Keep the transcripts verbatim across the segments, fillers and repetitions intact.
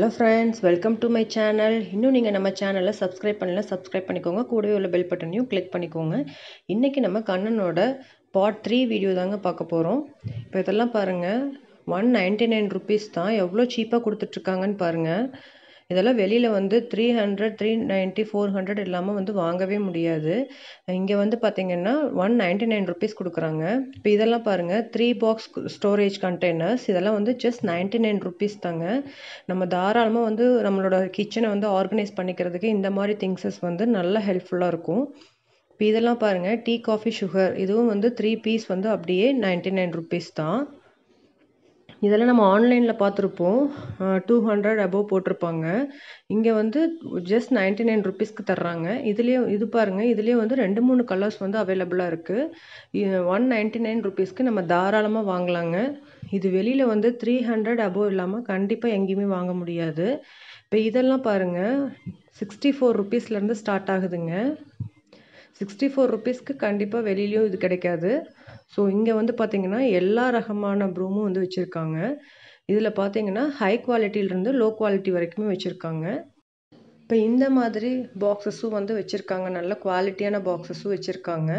Hello friends, welcome to my channel. இன்னும் நீங்க நம்ம சேனலை சப்ஸ்கிரைப் பண்ணல சப்ஸ்கிரைப் பண்ணிக்கோங்க. கூடவே உள்ள பெல் பட்டனையும் கிளிக் பண்ணிக்கோங்க. இன்னைக்கு நம்ம கண்ணனோட பார்ட் த்ரீ வீடியோ தாங்க பார்க்க போறோம். இப்போ இதெல்லாம் பாருங்க, ஒன் நைன்டி நைன் ருபீஸ் தான். எவ்வளோ சீப்பாக கொடுத்துட்ருக்காங்கன்னு பாருங்க. இதெல்லாம் வெளியில் வந்து three hundred three ninety four hundred இல்லாமல் வந்து வாங்கவே முடியாது. இங்கே வந்து பார்த்தீங்கன்னா ஒன் நைன்டி நைன் ருபீஸ் கொடுக்குறாங்க. இப்போ இதெல்லாம் பாருங்கள், த்ரீ பாக்ஸ் ஸ்டோரேஜ் கண்டெய்னர்ஸ். இதெல்லாம் வந்து ஜஸ்ட் நைன்டி நைன் ருபீஸ் தாங்க. நம்ம தாராளமாக வந்து நம்மளோட கிச்சனை வந்து ஆர்கனைஸ் பண்ணிக்கிறதுக்கு இந்த மாதிரி திங்ஸஸ் வந்து நல்லா ஹெல்ப்ஃபுல்லாக இருக்கும். இப்போ இதெல்லாம் பாருங்கள், டீ காஃபி சுகர். இதுவும் வந்து த்ரீ பீஸ் வந்து அப்படியே நைன்டி நைன் ருபீஸ் தான். இதெல்லாம் நம்ம ஆன்லைனில் பார்த்துருப்போம், டூ ஹண்ட்ரட் அபோவ் போட்டிருப்பாங்க. இங்கே வந்து ஜஸ்ட் நைன்டி நைன் ருபீஸ்க்கு தர்றாங்க. இதுலேயே இது பாருங்கள், இதுலேயே வந்து ரெண்டு மூணு கலர்ஸ் வந்து அவைலபிளாக இருக்குது. ஒன் நைன்டி நைன் ருபீஸ்க்கு நம்ம தாராளமாக வாங்கலாங்க. இது வெளியில் வந்து த்ரீ ஹண்ட்ரட் அபோவ் இல்லாமல் கண்டிப்பாக எங்கேயுமே வாங்க முடியாது. இப்போ இதெல்லாம் பாருங்கள், சிக்ஸ்டி ஃபோர் ருபீஸ்லேருந்து ஸ்டார்ட் ஆகுதுங்க. சிக்ஸ்டி ஃபோர் ருபீஸ்க்கு கண்டிப்பாக வெளியிலையும் இது கிடைக்காது. ஸோ இங்கே வந்து பார்த்திங்கன்னா எல்லா ரகமான ப்ரூமும் வந்து வச்சுருக்காங்க. இதில் பார்த்திங்கன்னா ஹை குவாலிட்டியிலேருந்து லோ குவாலிட்டி வரைக்குமே வச்சுருக்காங்க. இப்போ இந்த மாதிரி பாக்ஸஸும் வந்து வச்சுருக்காங்க, நல்ல குவாலிட்டியான பாக்ஸஸும் வச்சுருக்காங்க.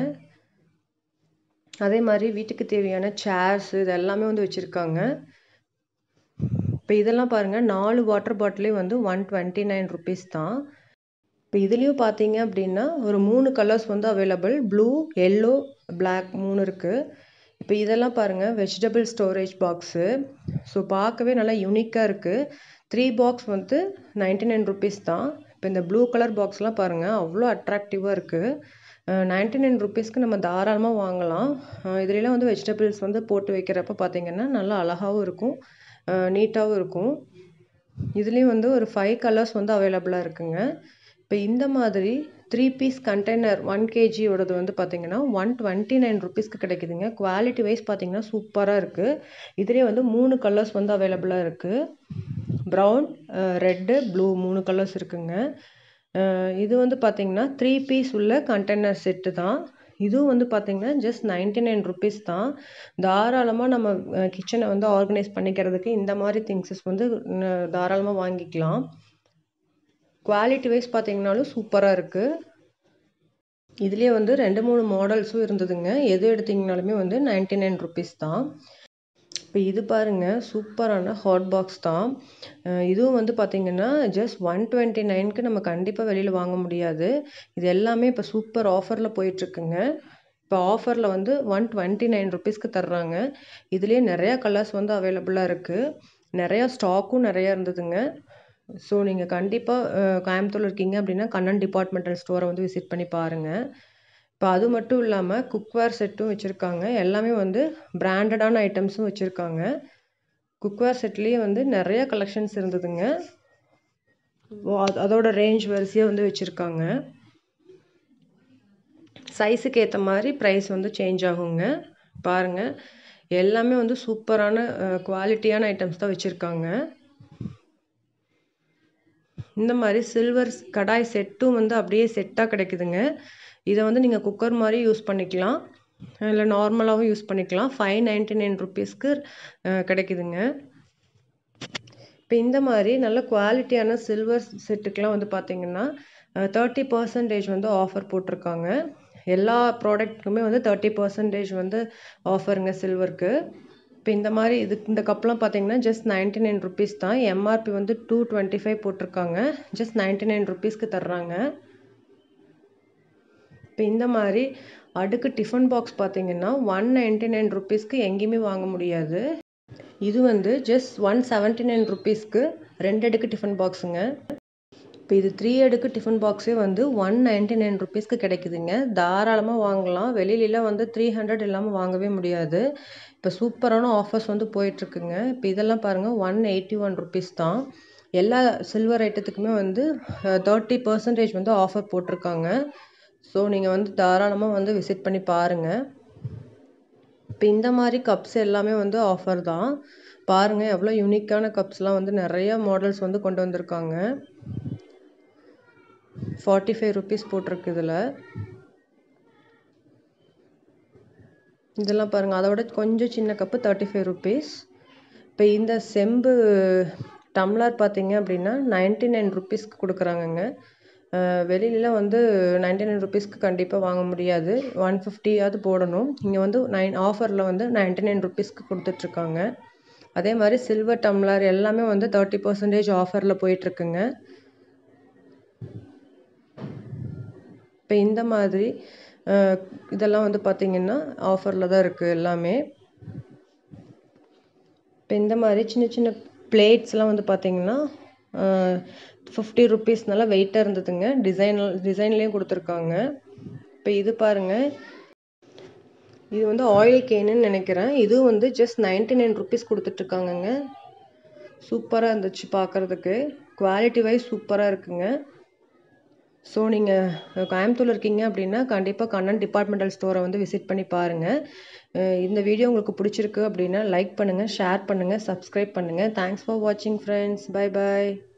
அதே மாதிரி வீட்டுக்கு தேவையான சேர்ஸ் இது எல்லாமே வந்து வச்சுருக்காங்க. இப்போ இதெல்லாம் பாருங்கள், நாலு வாட்டர் பாட்டிலே வந்து ஒன் டுவெண்ட்டி நைன் ருபீஸ் தான். இப்போ இதுலேயும் பார்த்தீங்க அப்படின்னா ஒரு மூணு கலர்ஸ் வந்து அவைலபிள், ப்ளூ, எல்லோ, பிளாக் மூணு இருக்குது. இப்போ இதெல்லாம் பாருங்கள், வெஜிடபிள் ஸ்டோரேஜ் பாக்ஸு. ஸோ பார்க்கவே நல்லா யூனிக்காக இருக்குது. த்ரீ பாக்ஸ் வந்து நைன்டி நைன் ருபீஸ் தான். இப்போ இந்த ப்ளூ கலர் பாக்ஸ்லாம் பாருங்கள், அவ்வளோ அட்ராக்டிவாக இருக்குது. நைன்டி நைன் ருபீஸ்க்கு நம்ம தாராளமாக வாங்கலாம். இதுலாம் வந்து வெஜிடபிள்ஸ் வந்து போட்டு வைக்கிறப்ப பார்த்திங்கன்னா நல்லா அழகாகவும் இருக்கும், நீட்டாகவும் இருக்கும். இதுலேயும் வந்து ஒரு ஃபைவ் கலர்ஸ் வந்து அவைலபிளாக இருக்குங்க. இப்போ இந்த மாதிரி த்ரீ பீஸ் கண்டெய்னர் ஒன் கேஜியோடது வந்து பார்த்திங்கன்னா ஒன் டுவெண்ட்டி நைன் ருபீஸ்க்கு கிடைக்குதுங்க. குவாலிட்டி வைஸ் பார்த்திங்கன்னா சூப்பராக இருக்குது. இதுலேயே வந்து மூணு கலர்ஸ் வந்து அவைலபிளாக இருக்குது. ப்ரௌன், ரெட்டு, ப்ளூ மூணு கலர்ஸ் இருக்குங்க. இது வந்து பார்த்திங்கன்னா த்ரீ பீஸ் உள்ள கண்டெய்னர் செட்டு தான். இதுவும் வந்து பார்த்திங்கன்னா ஜஸ்ட் நைன்டி நைன் ருபீஸ் தான். தாராளமாக நம்ம கிச்சனை வந்து ஆர்கனைஸ் பண்ணிக்கிறதுக்கு இந்த மாதிரி திங்ஸஸ் வந்து தாராளமாக வாங்கிக்கலாம். குவாலிட்டி வைஸ் பார்த்தீங்கன்னாலும் சூப்பராக இருக்குது. இதுலேயே வந்து ரெண்டு மூணு மாடல்ஸும் இருந்ததுங்க. எது எடுத்திங்கனாலுமே வந்து நைன்டி நைன் ருபீஸ் தான். இப்போ இது பாருங்கள், சூப்பரான ஹாட் பாக்ஸ் தான். இதுவும் வந்து பார்த்திங்கன்னா ஜஸ்ட் ஒன் டுவெண்ட்டி நைனுக்கு நம்ம கண்டிப்பாக வெளியில் வாங்க முடியாது. இது எல்லாமே இப்போ சூப்பர் ஆஃபரில் போயிட்டுருக்குங்க. இப்போ ஆஃபரில் வந்து ஒன் டுவெண்ட்டி நைன் ருபீஸ்க்கு தர்றாங்க. இதுலேயே நிறையா கலர்ஸ் வந்து அவைலபிளாக இருக்குது. நிறையா ஸ்டாக்கும் நிறையா இருந்ததுங்க. ஸோ நீங்கள் கண்டிப்பாக கோயம்புத்தூர் இருக்கீங்க அப்படின்னா கண்ணன் டிபார்ட்மெண்டல் ஸ்டோரை வந்து விசிட் பண்ணி பாருங்கள். இப்போ அது மட்டும் இல்லாமல் குக்வேர் செட்டும் வச்சுருக்காங்க. எல்லாமே வந்து பிராண்டடான ஐட்டம்ஸும் வச்சுருக்காங்க. குக்வேர் செட்லேயே வந்து நிறைய கலெக்ஷன்ஸ் இருந்ததுங்க. அதோட ரேஞ்ச் வரிசையாக வந்து வச்சுருக்காங்க. சைஸுக்கு ஏற்ற மாதிரி ப்ரைஸ் வந்து சேஞ்ச் ஆகுங்க. பாருங்கள், எல்லாமே வந்து சூப்பரான குவாலிட்டியான ஐட்டம்ஸ் தான் வச்சுருக்காங்க. இந்த மாதிரி சில்வர் கடாய் செட்டும் வந்து அப்படியே செட்டாக கிடைக்குதுங்க. இதை வந்து நீங்கள் குக்கர் மாதிரி யூஸ் பண்ணிக்கலாம், இல்லை நார்மலாகவும் யூஸ் பண்ணிக்கலாம். ஃபைவ் நைன்டி நைன் ருபீஸ்க்கு கிடைக்குதுங்க. இப்போ இந்த மாதிரி நல்ல குவாலிட்டியான சில்வர் செட்டுக்கெலாம் வந்து பார்த்திங்கன்னா தேர்ட்டி பர்சன்டேஜ் வந்து ஆஃபர் போட்டிருக்காங்க. எல்லா ப்ராடக்ட்டுக்குமே வந்து தேர்ட்டி பர்சன்டேஜ் வந்து ஆஃபருங்க சில்வருக்கு. இப்போ இந்த மாதிரி இது இந்த கப்லாம் பார்த்தீங்கன்னா ஜஸ்ட் நைன்டி நைன் ருபீஸ் தான். எம்ஆர்பி வந்து டூ டுவெண்ட்டி ஃபைவ் போட்டிருக்காங்க. ஜஸ்ட் நைன்டி நைன் ருபீஸ்க்கு தர்றாங்க. இப்போ இந்த மாதிரி அடுக்கு டிஃபன் பாக்ஸ் பார்த்தீங்கன்னா ஒன் நைன்டி நைன் ருபீஸ்க்கு எங்கேயுமே வாங்க முடியாது. இது வந்து ஜஸ்ட் ஒன் செவன்ட்டி நைன் ருபீஸ்க்கு ரெண்டு அடுக்கு டிஃபன் பாக்ஸுங்க. இப்போ இது த்ரீ அடுக்கு டிஃபன் பாக்ஸே வந்து ஒன் நைன்டி நைன் ருபீஸ்க்கு கிடைக்குதுங்க. தாராளமாக வாங்கலாம். வெளியிலலாம் வந்து த்ரீ ஹண்ட்ரட் இல்லாமல் வாங்கவே முடியாது. இப்போ சூப்பரான ஆஃபர்ஸ் வந்து போயிட்டுருக்குங்க. இப்போ இதெல்லாம் பாருங்கள், ஒன் எயிட்டி ஒன் ருபீஸ் தான். எல்லா சில்வர் ஐட்டத்துக்குமே வந்து தேர்ட்டி பர்சன்டேஜ் வந்து ஆஃபர் போட்டிருக்காங்க. ஸோ நீங்கள் வந்து தாராளமாக வந்து விசிட் பண்ணி பாருங்கள். இப்போ இந்த மாதிரி கப்ஸ் எல்லாமே வந்து ஆஃபர் தான். பாருங்கள், எவ்வளோ யூனிக்கான கப்ஸ்லாம் வந்து நிறையா மாடல்ஸ் வந்து கொண்டு வந்திருக்காங்க. ஃபார்ட்டி ஃபைவ் ருபீஸ் போட்டிருக்கு இதில். இதெல்லாம் பாருங்கள், அதோட கொஞ்சம் சின்ன கப்பு தேர்ட்டி ஃபைவ் ருபீஸ். இப்போ இந்த செம்பு டம்ளர் பார்த்தீங்க அப்படின்னா நைன்ட்டி நைன் ருபீஸ்க்கு கொடுக்குறாங்கங்க. வெளியில வந்து நைன்ட்டி நைன் ருபீஸ்க்கு கண்டிப்பாக வாங்க முடியாது. ஒன் ஃபிஃப்டியாவது போடணும். இங்கே வந்து நைன் ஆஃபரில் வந்து நைன்ட்டி நைன் ருபீஸ்க்கு கொடுத்துட்ருக்காங்க. அதே மாதிரி சில்வர் டம்ளர் எல்லாமே வந்து தேர்ட்டி பர்சன்டேஜ் ஆஃபரில் போயிட்டுருக்குங்க. இப்போ இந்த மாதிரி இதெல்லாம் வந்து பார்த்திங்கன்னா ஆஃபரில் தான் இருக்குது எல்லாமே. இப்போ இந்த மாதிரி சின்ன சின்ன பிளேட்ஸ்லாம் வந்து பார்த்திங்கன்னா ஃபிஃப்டி ருபீஸ் நல்லா வெயிட்டாக இருந்ததுங்க. டிசைன் டிசைன்லேயும் கொடுத்துருக்காங்க. இப்போ இது பாருங்கள், இது வந்து ஆயில் கேனுன்னு நினைக்கிறேன். இதுவும் வந்து ஜஸ்ட் நைன்ட்டி நைன் ருபீஸ் கொடுத்துட்ருக்காங்கங்க. சூப்பராக இருந்துச்சு பார்க்குறதுக்கு. குவாலிட்டி வைஸ் சூப்பராக இருக்குங்க. ஸோ நீங்கள் கோயம்புத்தூரில் இருக்கீங்க அப்படின்னா கண்டிப்பாக கண்ணன் டிபார்ட்மெண்டல் ஸ்டோரை வந்து விசிட் பண்ணி பாருங்கள். இந்த வீடியோ உங்களுக்கு பிடிச்சிருக்கு அப்படின்னா லைக் பண்ணுங்கள், ஷேர் பண்ணுங்கள், சப்ஸ்கிரைப் பண்ணுங்கள். தேங்க்ஸ் ஃபார் வாட்சிங் ஃப்ரெண்ட்ஸ். பை பாய்.